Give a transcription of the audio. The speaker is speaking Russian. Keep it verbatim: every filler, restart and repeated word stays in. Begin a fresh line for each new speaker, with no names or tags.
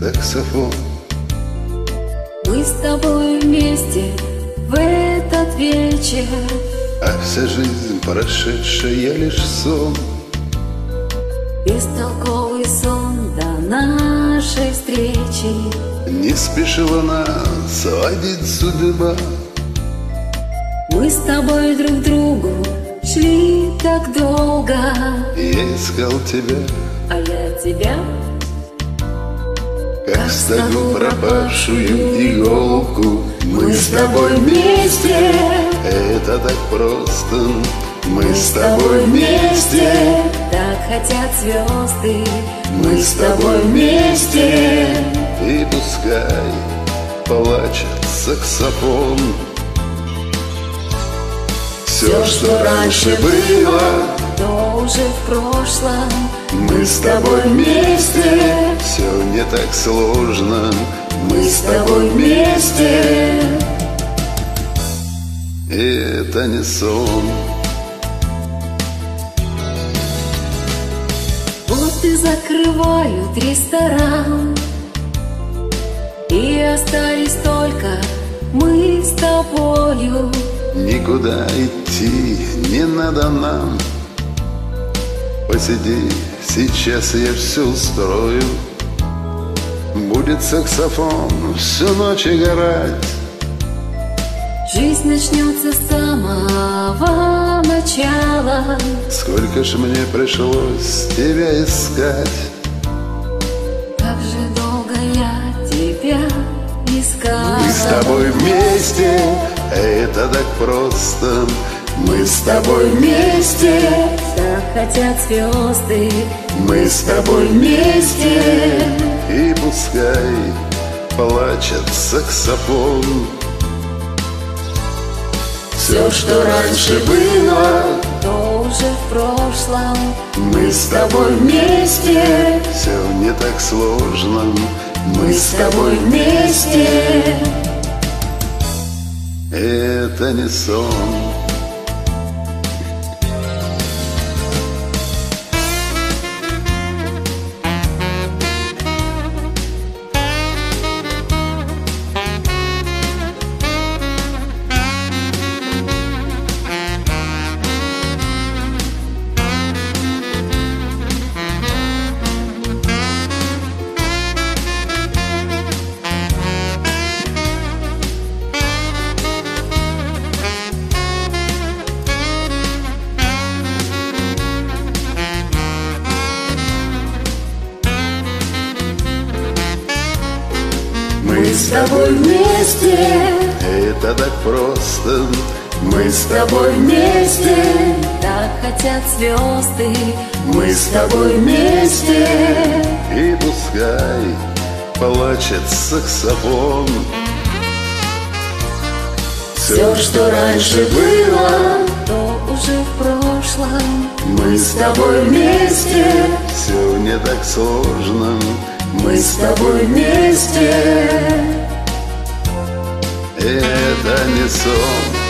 саксофон.
Мы с тобой вместе в этот вечер,
а вся жизнь прошедшая лишь сон.
Бестолковый сон до нашей встречи.
Не спешила нас водить судьба.
Мы с тобой друг к другу шли так долго.
Я искал тебя,
а я тебя,
как стогу пропавшую иголку. Мы с тобой вместе, это так просто. Мы с тобой вместе,
так хотят звезды.
Мы с тобой вместе, и пускай плачет саксофон. Все, что раньше было,
то уже в прошлом.
Мы с тобой вместе, все не так сложно. Мы с тобой вместе, и это не сон.
Вот и закрывают ресторан, и остались только мы с тобою.
Никуда идти не надо нам. Посиди, сейчас я все устрою. Будет саксофон всю ночь играть.
Жизнь начнется с самого начала.
Сколько ж мне пришлось тебя искать.
Как же долго я тебя искала.
Мы с тобой вместе, это так просто. Мы с тобой вместе,
так хотят звезды.
Мы с тобой вместе, и пускай плачет саксофон. Все, что раньше было,
то уже в прошлом.
Мы с тобой вместе, все не так сложно. Мы с тобой вместе, это не сон. Мы с тобой вместе, это так просто. Мы с тобой вместе,
так хотят звезды.
Мы с тобой вместе, и пускай плачет саксофон. Все, что раньше было,
то уже в прошлом.
Мы с тобой вместе, все не так сложно. Мы с тобой вместе, это не сон.